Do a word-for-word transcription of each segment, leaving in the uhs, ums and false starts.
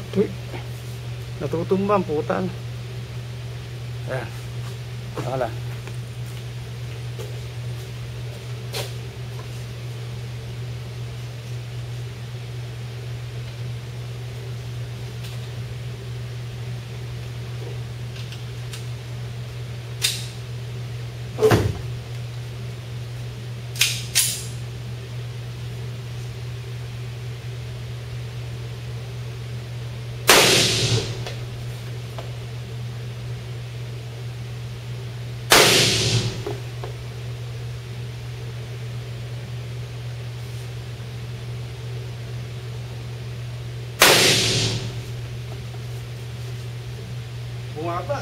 Uy, natutumba ang putan. Ayan. Nakala. Bumaba.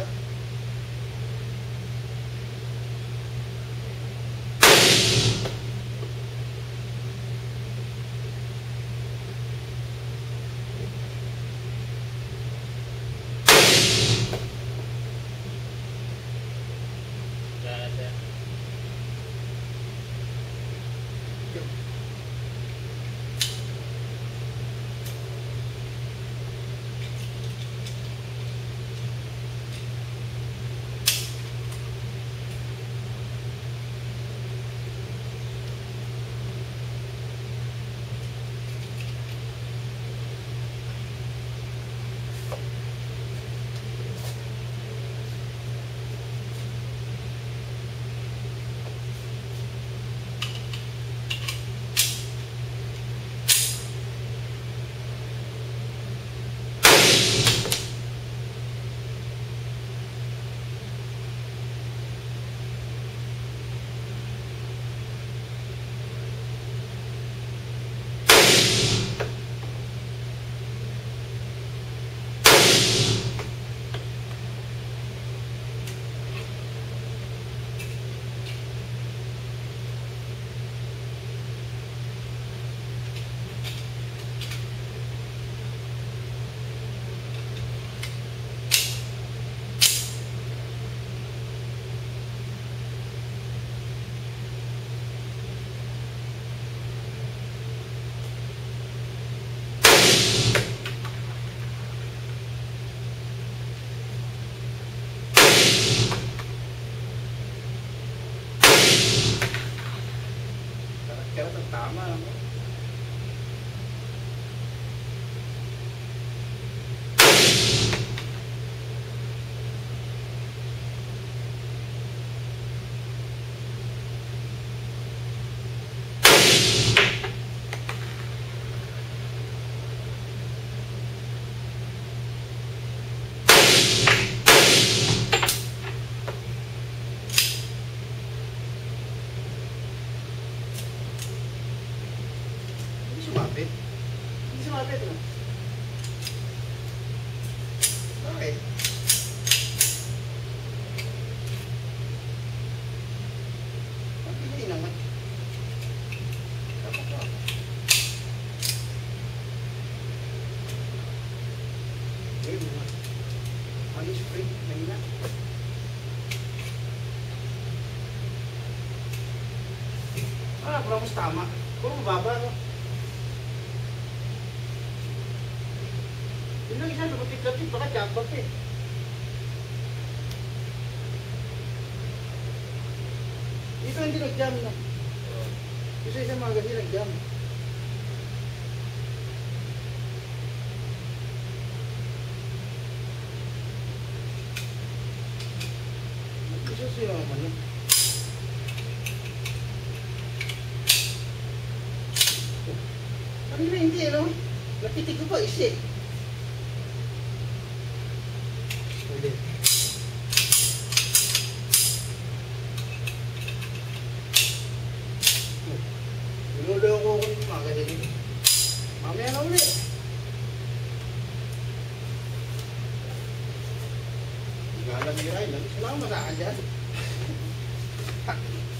Kaya ito tama naman. Sumapit. Hindi sumapit, no? Bakit? Bakit hindi naman? Dapat ako. Ayun naman. Ano yung spring? Kanina? Ah, pura mas tama. Puro mababa, no? Yun lang isa, lumapit-lapit, baka jackpot eh. Ito hindi nag-jam na. Isa-isa mga ganyan nag-jam. Isa siya naman yun. Kanina hindi, ano? Napitig ko pa, isi. Ulit. Niloloko ko yung mga ganyan. Mamaya na ulit. Galang ni Ryan. Sila ka masaka dyan.